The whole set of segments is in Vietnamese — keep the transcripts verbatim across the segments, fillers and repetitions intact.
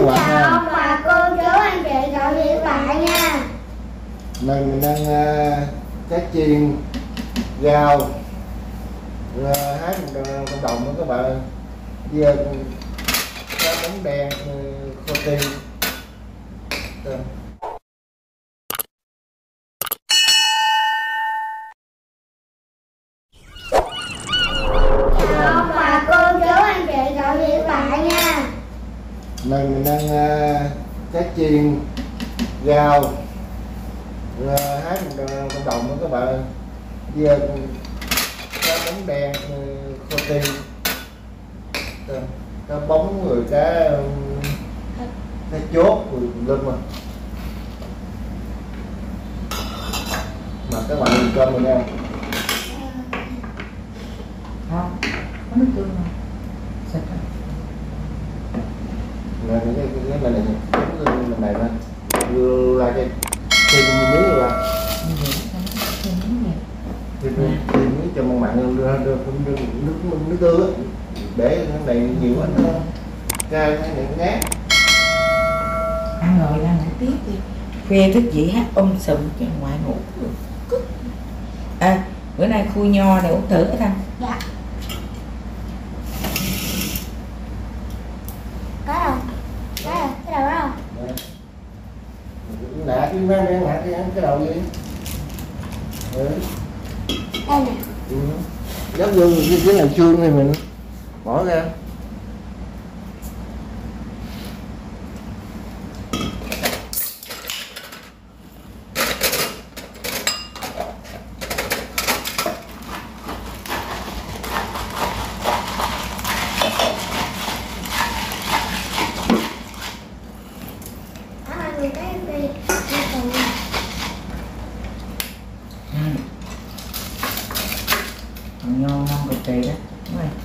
Xin quạt chào nha. ông bà, cô chú, anh chị, cậu và các bạn nha. Mình mình đang uh, cá chiên rau uh, hái một cộng đồng đó các bạn. Giờ cá bóng đen uh, khô ti. Chào ông bà, cô chú, anh chị, cậu và các bạn nha. Mình mình đang uh, cá chiên rau uh, hái một cộng đồng đó các bạn. Giờ cá bóng đen uh, khô ti. Cá bóng rồi cá cá chốt rồi lên mà. Mà các bạn ăn cơm rồi nha. Không, có nước tương không? Sạch không? Này, cái cái cái này này này này này vừa là cái thêm miếng rồi là thêm thêm miếng cho mặn mặn đưa đưa nước nước nước tương á, để cái này nhiều quá nó cay cái này ngát. Ăn rồi ra ngủ tiếp đi. Khuya thức dậy hát ôm sùm cho ngoại ngủ. À, bữa nay khui nho này uống thử cái Thanh. Dạ. Có đâu? Có đâu? Cái đầu đó đâu? Nạ cái má đang nạ cái ăn cái đầu gì? Ừ. Đây nè. Ừ. Giống như cái cái này xương này mình bỏ ra. Nho ngon cực kỳ đó. Đúng rồi.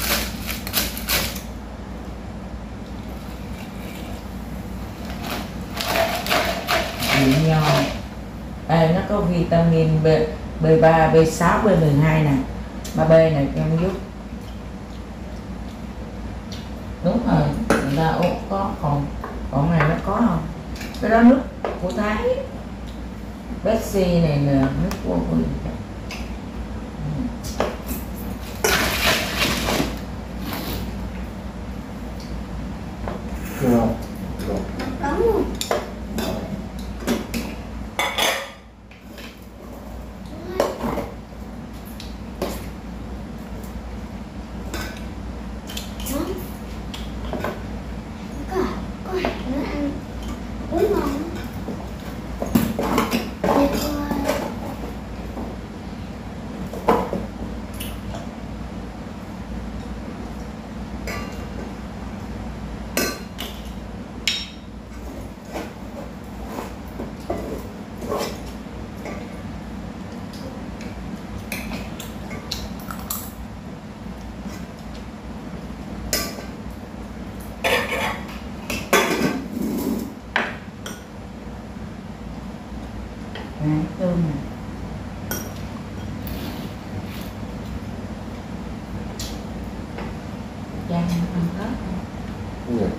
Vị nho. À, nó có vitamin B, B3, B sáu, B mười hai nè. ba B này trong giúp. Đúng rồi, người ta ố có còn còn này nó có không? Cái đó nước của Thái. Betsy này nè, nước của của Được không? Được. Cấm luôn. Có có hạt nữa ăn quý ngon. Tuyệt vời. À, tôm nè. Chan ăn hết không? Đúng rồi.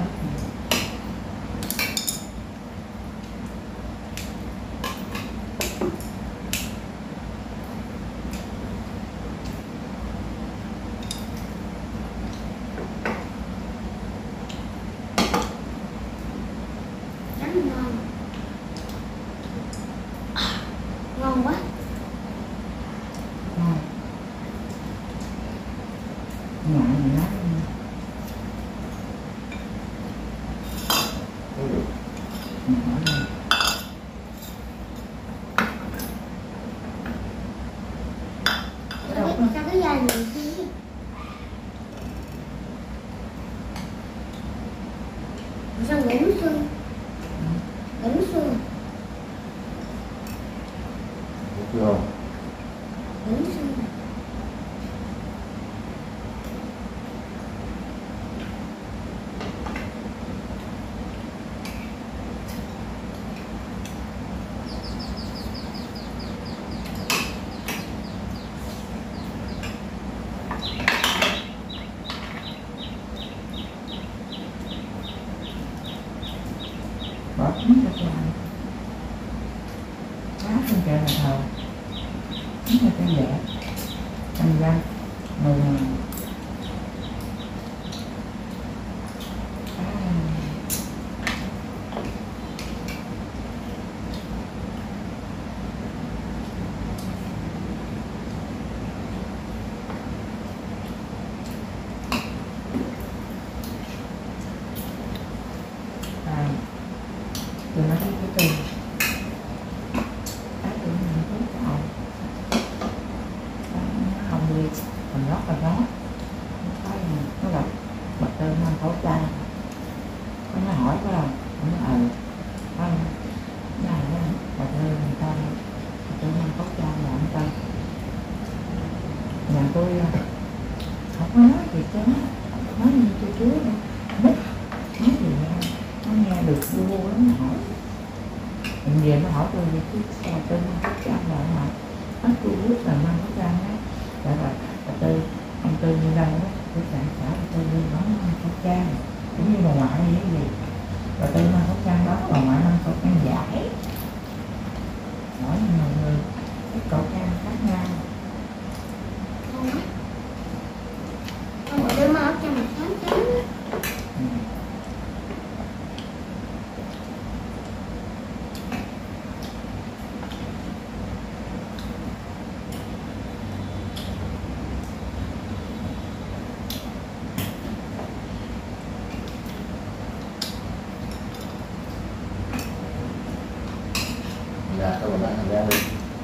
Chấm ngon. Ngon quá. Ngon. Ngoại này lát luôn. Đúng rồi. Mình bỏ lên. Không biết sao cái da này xí. Sao gãy nước xương? Gãy nước xương. Được không? Gãy nước xương. bỏ trứng cho cha cá trên kệ là thầu trứng cho cha dẻ canh răng mười ngàn từ nó cái cái từ cái từ mình tốt hồng hồng đi còn rót vào đó cái nó gặp bật tên mang khẩu trang nó hỏi có đâu nó ờ không này nó bật tên người ta bật tên mang khẩu trang là anh ta nhà tôi không có nói gì chứ nói như tôi chú đâu nói gì đâu nó nghe được vô lắm hỏi mình về nó hỏi tôi về cái sao tên mang khẩu trang là hỏi nó tôi biết là mang khẩu trang đó tại là bà tư ông tư như đâu đó tôi sản xã bà tư đi nói mang khẩu trang cũng như bà ngoại hay cái gì bà tư mang khẩu trang đó bà ngoại mang khẩu trang giải mỗi người người cái khẩu trang khác nhau không có đứa máu cho mình sáng trắng ừ. Dạ, tôi bán hàng ra đi.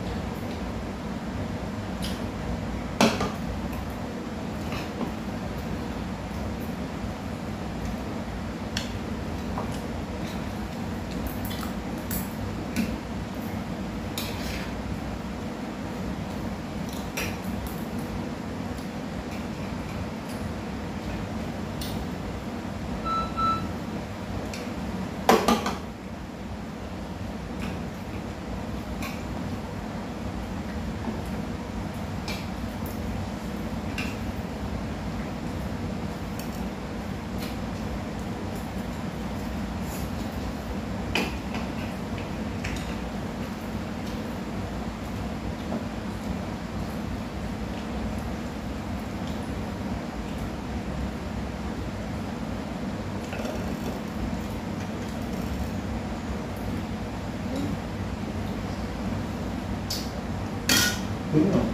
Đúng rồi.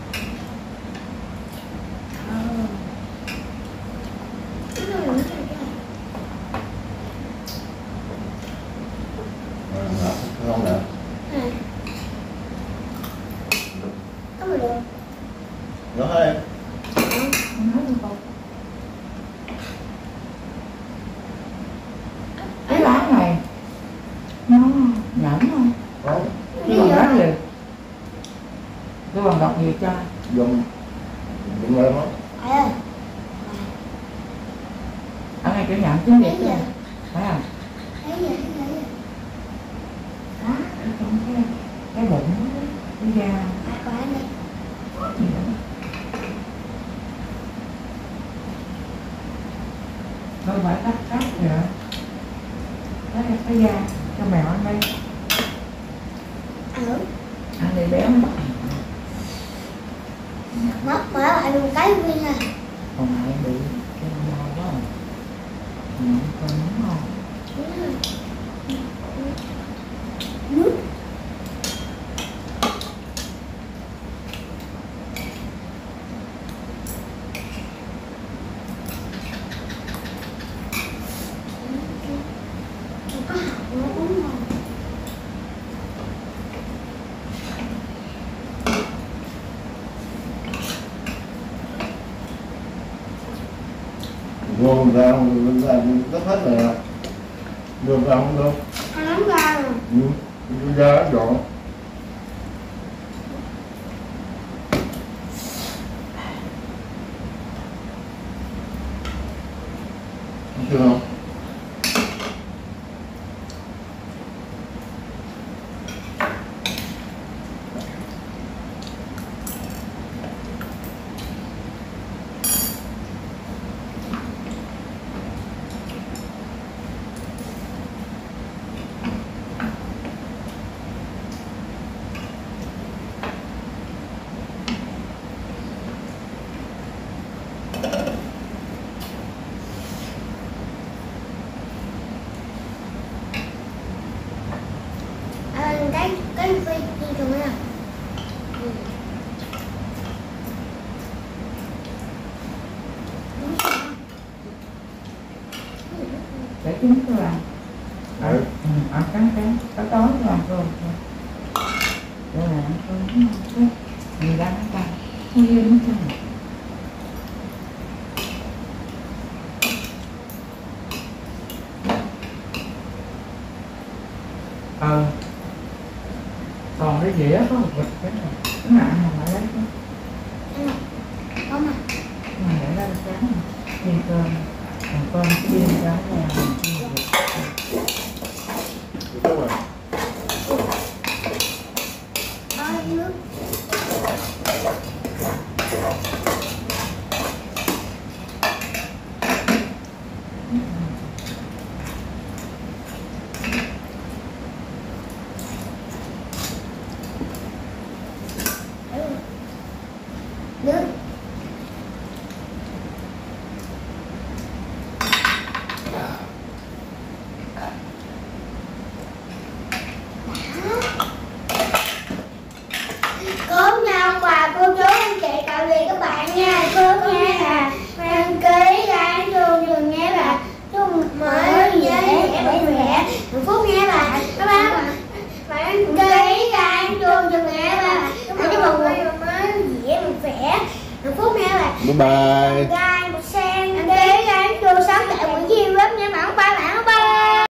ờ cái này là cái này Ờ, ngọt không nè. này có mà được Nó hết em. Không nói được không cái lá này nó nhẫn không Không, cái bằng đất gì cái bằng đọc gì cho dùng dùng lên đó. à ở ngay chỗ nhận tiếng thấy Việt vậy thôi phải không thấy vậy thấy vậy đó ở trong cái cái bụng cái da à quả này gì đó đâu phải cắt cắt vậy đó là cái da cho mèo ăn đây ở ăn đi béo mất mở lại luôn cái viên à còn lại bị cái đau quá rồi ừ, con muốn không nước có hạt nó uống ngon Vô ra không ra rất hết rồi nè. Được ra không đâu. ăn nóng ra rồi Ừ, ra dọn. Chưa không? trứng tôi làm. Ừ. Ừ, ăn cắn cắn, có tối tôi làm cơm thôi. Để là ăn cơm đúng không? Thế, mình ra nó căng, không yêu nó căng. Ờ, còn cái dĩa có một bịch cái này, cái nặng mà phải lấy cái. Ăn này. Có mà. Mà để ra chén này, chiên cơm, còn cơm chiên cho nó nhà mình chiên được. Đúng rồi. Có nước. Nước. Cốm nhau quà cô chú anh chị tạm biệt các bạn nha. Cốm nha là đăng ký ra trường trường nha bà. Chúc mọi người dễ vui vẻ hạnh phúc nha bà. Các bạn bạn đăng ký ra trường trường nha bà. Chúc mọi người mới dễ vui vẻ hạnh phúc nha bà. Bye bye. Bye.